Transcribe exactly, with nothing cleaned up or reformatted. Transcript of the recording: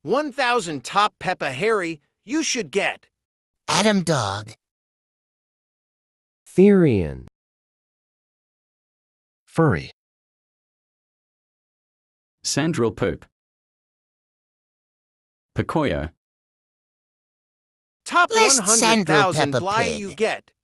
one thousand top Peppa Harry, you should get Adam Dog. Therian. Furry. Sandril Poop. Pecoyo. top List one hundred Sandro thousand Peppa lie Pig. you get